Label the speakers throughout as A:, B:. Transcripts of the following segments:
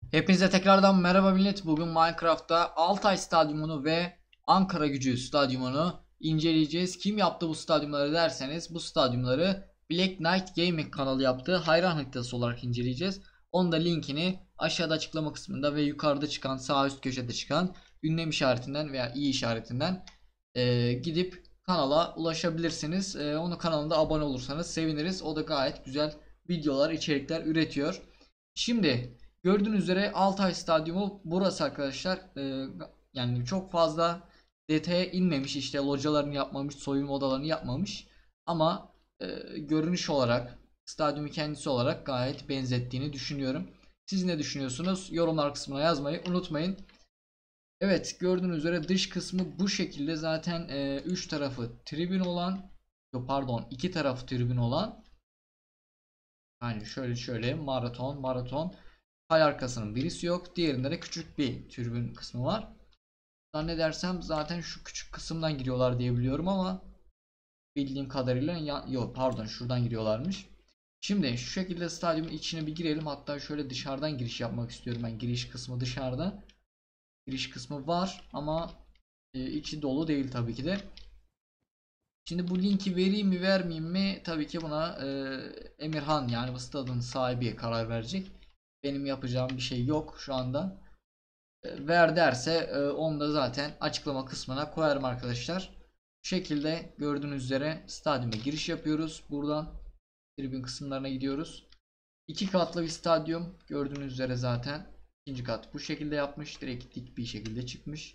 A: Hepinize tekrardan merhaba millet. Bugün Minecraft'ta Altay Stadyumunu ve Ankaragücü Stadyumunu inceleyeceğiz. Kim yaptı bu stadyumları derseniz bu stadyumları Black Knight Gaming kanalı yaptı. Hayran haritası olarak inceleyeceğiz. Onun da linkini aşağıda açıklama kısmında ve yukarıda çıkan sağ üst köşede çıkan ünlem işaretinden veya i işaretinden gidip kanala ulaşabilirsiniz. Onun kanalında abone olursanız seviniriz. O da gayet güzel videolar, içerikler üretiyor. Şimdi gördüğünüz üzere Altay Stadyumu burası arkadaşlar. Yani çok fazla detaya inmemiş, işte localarını yapmamış, soyunma odalarını yapmamış ama görünüş olarak, stadyumu kendisi olarak gayet benzettiğini düşünüyorum. Siz ne düşünüyorsunuz? Yorumlar kısmına yazmayı unutmayın. Evet, gördüğünüz üzere dış kısmı bu şekilde. Zaten 3 tarafı tribün olan, yok pardon, 2 tarafı tribün olan, yani şöyle maraton pay arkasının birisi yok. Diğerinde de küçük bir tribün kısmı var. Zannedersem zaten şu küçük kısımdan giriyorlar diye biliyorum ama bildiğim kadarıyla yok pardon, şuradan giriyorlarmış. Şimdi şu şekilde stadyumun içine bir girelim. Hatta şöyle dışarıdan giriş yapmak istiyorum ben. Giriş kısmı dışarıda. Giriş kısmı var ama içi dolu değil tabii ki de. Şimdi bu linki vereyim mi vermeyeyim mi? Tabii ki buna Emirhan, yani bu stadın sahibi karar verecek. Benim yapacağım bir şey yok şu anda. Ver derse onu da zaten açıklama kısmına koyarım arkadaşlar. Bu şekilde gördüğünüz üzere stadyuma giriş yapıyoruz. Buradan tribün kısımlarına gidiyoruz. İki katlı bir stadyum gördüğünüz üzere zaten. İkinci kat bu şekilde yapmış. Direkt dik bir şekilde çıkmış.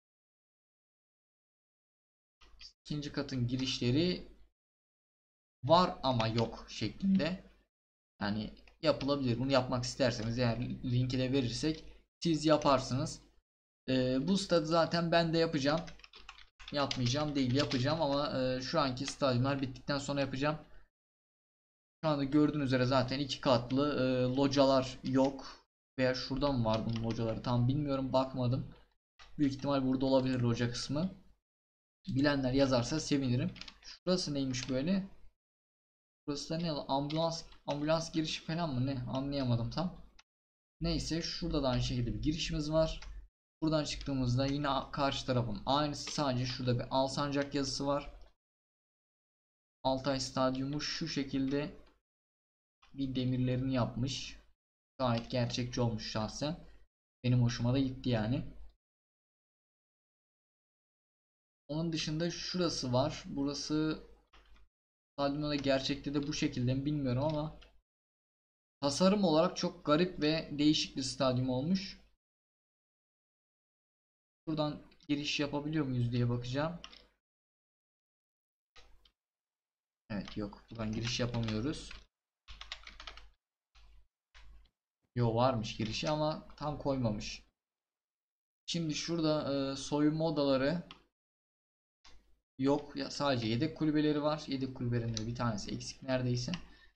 A: İkinci katın girişleri var ama yok şeklinde. Yani yapılabilir. Bunu yapmak isterseniz eğer linki de verirsek siz yaparsınız. Bu stadı zaten ben de yapacağım. Yapmayacağım değil, yapacağım ama şu anki stadyumlar bittikten sonra yapacağım. Şu anda gördüğünüz üzere zaten iki katlı localar yok. Veya şurada mı var bunun locaları tam bilmiyorum, bakmadım. Büyük ihtimal burada olabilir loca kısmı. Bilenler yazarsa sevinirim. Şurası neymiş böyle? Burası da ne? Ambulans girişi falan mı ne? Anlayamadım tam. Neyse, şurada da aynı şekilde bir girişimiz var. Buradan çıktığımızda yine karşı tarafın aynısı, sadece şurada bir Alsancak yazısı var. Altay Stadyumu şu şekilde bir demirlerini yapmış. Gayet gerçekçi olmuş şahsen. Benim hoşuma da gitti yani. Onun dışında şurası var. Burası stadyumda da gerçekte de bu şekilde mi bilmiyorum ama tasarım olarak çok garip ve değişik bir stadyum olmuş. Buradan giriş yapabiliyor muyuz diye bakacağım. Evet, yok. Buradan giriş yapamıyoruz. Yo, varmış girişi ama tam koymamış. Şimdi şurada soyunma odaları yok. Ya, sadece yedek kulübeleri var. Yedek kulübelerinde bir tanesi eksik neredeyse.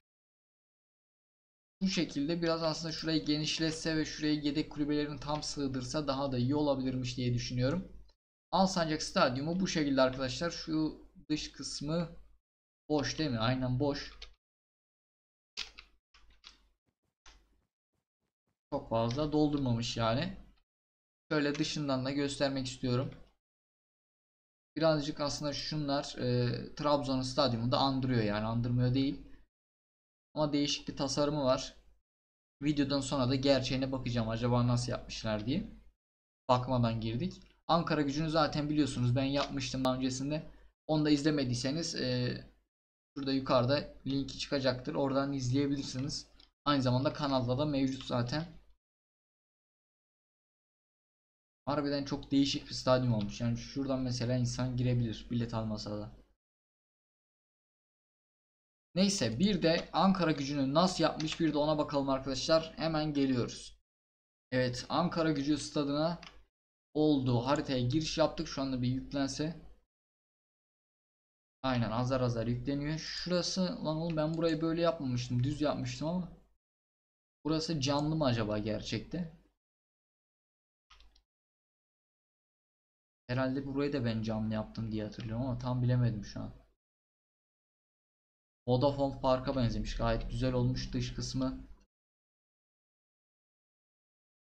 A: Bu şekilde biraz aslında şurayı genişletse ve şurayı yedek kulübelerini tam sığdırsa daha da iyi olabilirmiş diye düşünüyorum. Alsancak Stadyumu bu şekilde arkadaşlar. Şu dış kısmı boş değil mi? Aynen boş. Çok fazla doldurmamış yani. Şöyle dışından da göstermek istiyorum. Birazcık aslında şunlar Trabzon stadyumunda andırıyor, yani andırmıyor değil. Ama değişik bir tasarımı var. Videodan sonra da gerçeğine bakacağım acaba nasıl yapmışlar diye. Bakmadan girdik. Ankara Gücü'nü zaten biliyorsunuz, ben yapmıştım daha öncesinde. Onu da izlemediyseniz şurada yukarıda linki çıkacaktır. Oradan izleyebilirsiniz. Aynı zamanda kanalda da mevcut zaten. Harbiden çok değişik bir stadyum olmuş. Yani şuradan mesela insan girebilir bilet almasa da. Neyse, bir de Ankara Gücü'nü nasıl yapmış bir de ona bakalım arkadaşlar. Hemen geliyoruz. Evet, Ankara Gücü stadına olduğu haritaya giriş yaptık. Şu anda bir yüklense. Aynen, azar azar yükleniyor. Şurası, lan oğlum ben burayı böyle yapmamıştım. Düz yapmıştım ama. Burası canlı mı acaba gerçekte? Herhalde burayı da ben canlı yaptım diye hatırlıyorum ama tam bilemedim şu an. Vodafone Park'a benzemiş. Gayet güzel olmuş dış kısmı.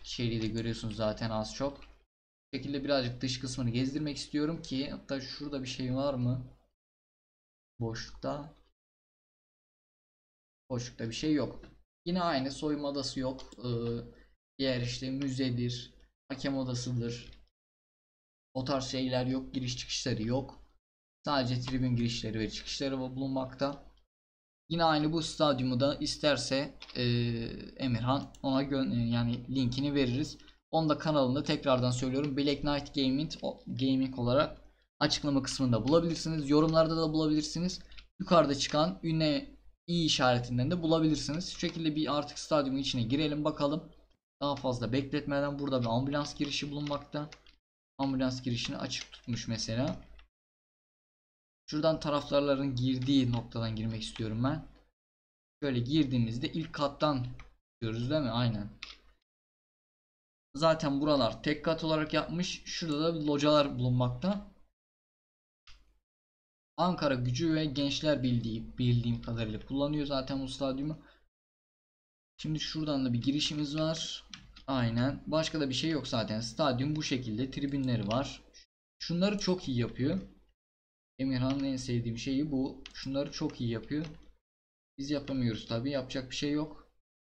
A: İçeriği de görüyorsunuz zaten az çok. Bu şekilde birazcık dış kısmını gezdirmek istiyorum ki, hatta şurada bir şey var mı? Boşlukta. Boşlukta bir şey yok. Yine aynı soyunma odası yok. Diğer işte müzedir, hakem odasıdır. O tarz şeyler yok. Giriş çıkışları yok. Sadece tribün girişleri ve çıkışları bulunmakta. Yine aynı bu stadyumu da isterse Emirhan ona yani linkini veririz. Onu da kanalında tekrardan söylüyorum. Black Knight Gaming olarak açıklama kısmında bulabilirsiniz. Yorumlarda da bulabilirsiniz. Yukarıda çıkan ünlü i işaretinden de bulabilirsiniz. Şu şekilde bir artık stadyumun içine girelim bakalım. Daha fazla bekletmeden burada bir ambulans girişi bulunmakta. Ambulans girişini açık tutmuş mesela. Şuradan taraftarların girdiği noktadan girmek istiyorum ben. Şöyle girdiğimizde ilk kattan diyoruz değil mi? Aynen. Zaten buralar tek kat olarak yapmış. Şurada da localar bulunmakta. Ankara Gücü ve Gençler Birliği bildiğim kadarıyla kullanıyor zaten bu stadyumu. Şimdi şuradan da bir girişimiz var. Aynen. Başka da bir şey yok zaten. Stadyum bu şekilde. Tribünleri var. Şunları çok iyi yapıyor. Emirhan'ın en sevdiğim şeyi bu. Şunları çok iyi yapıyor. Biz yapamıyoruz tabi. Yapacak bir şey yok.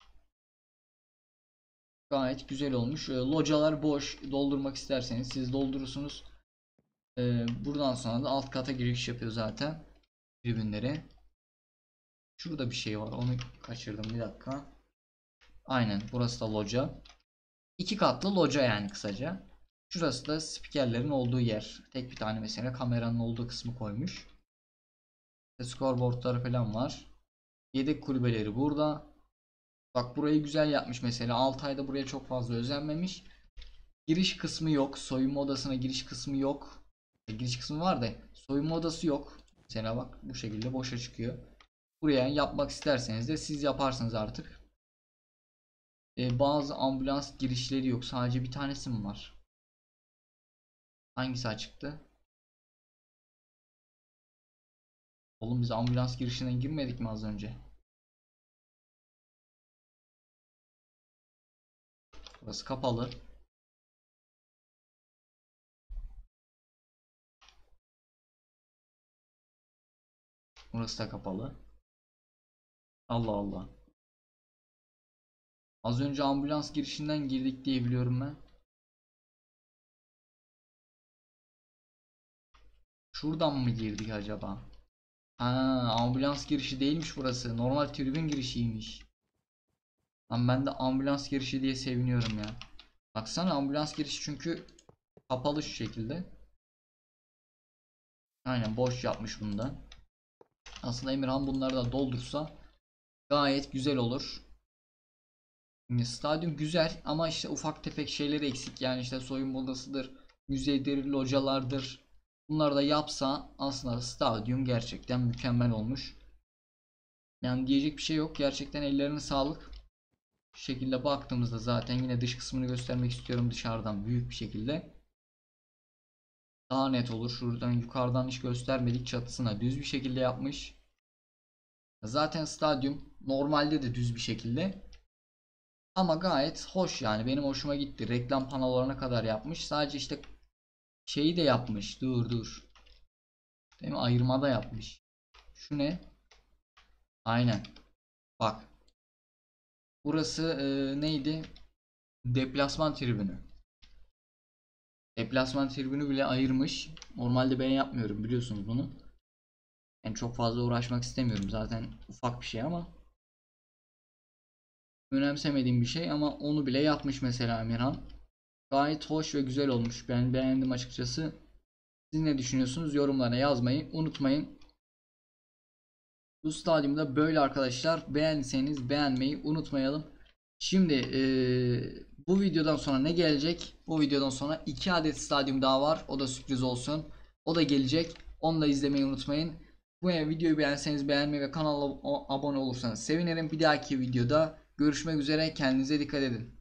A: Gayet güzel olmuş. Localar boş. Doldurmak isterseniz siz doldurursunuz. Buradan sonra da alt kata giriş yapıyor zaten. Tribünlere. Şurada bir şey var. Onu kaçırdım bir dakika. Aynen. Burası da loca. İki katlı loca yani kısaca. Şurası da spikerlerin olduğu yer. Tek bir tane mesela kameranın olduğu kısmı koymuş. Scoreboardları falan var. Yedek kulübeleri burada. Bak burayı güzel yapmış mesela. Altay'da buraya çok fazla özenmemiş. Giriş kısmı yok. Soyunma odasına giriş kısmı yok. Giriş kısmı var da soyunma odası yok. Mesela bak bu şekilde boşa çıkıyor. Buraya yapmak isterseniz de siz yaparsınız artık. Bazı ambulans girişleri yok. Sadece bir tanesi mi var? Hangisi açıktı? Oğlum biz ambulans girişinden girmedik mi az önce? Burası kapalı. Burası da kapalı. Allah Allah. Az önce ambulans girişinden girdik diye biliyorum ben. Şuradan mı girdik acaba? Ha, ambulans girişi değilmiş burası. Normal tribün girişiymiş. Lan ben de ambulans girişi diye seviniyorum ya. Baksana ambulans girişi çünkü kapalı şu şekilde. Aynen boş yapmış bunda. Aslında Emirhan bunları da doldursa gayet güzel olur. Şimdi stadyum güzel ama işte ufak tefek şeyleri eksik. Yani işte soyunma odasıdır, müzedir, localardır. Bunları da yapsa aslında stadyum gerçekten mükemmel olmuş. Yani diyecek bir şey yok. Gerçekten ellerine sağlık. Şu şekilde baktığımızda zaten yine dış kısmını göstermek istiyorum dışarıdan büyük bir şekilde. Daha net olur. Şuradan yukarıdan hiç göstermedik. Çatısına düz bir şekilde yapmış. Zaten stadyum normalde de düz bir şekilde. Ama gayet hoş yani. Benim hoşuma gitti. Reklam panolarına kadar yapmış. Sadece işte şeyi de yapmış. Dur. Değil mi? Ayırma da yapmış. Şu ne? Aynen. Bak. Burası neydi? Deplasman tribünü. Deplasman tribünü bile ayırmış. Normalde ben yapmıyorum biliyorsunuz bunu. Yani çok fazla uğraşmak istemiyorum. Zaten ufak bir şey ama önemsemediğim bir şey ama onu bile yapmış mesela Emirhan. Gayet hoş ve güzel olmuş. Ben beğendim açıkçası. Siz ne düşünüyorsunuz? Yorumlara yazmayı unutmayın. Bu stadyumda böyle arkadaşlar. Beğendiyseniz beğenmeyi unutmayalım. Şimdi bu videodan sonra ne gelecek? Bu videodan sonra 2 adet stadyum daha var. O da sürpriz olsun. O da gelecek. Onu da izlemeyi unutmayın. Bu videoyu beğenseniz beğenmeyi ve kanala abone olursanız sevinirim. Bir dahaki videoda görüşmek üzere. Kendinize dikkat edin.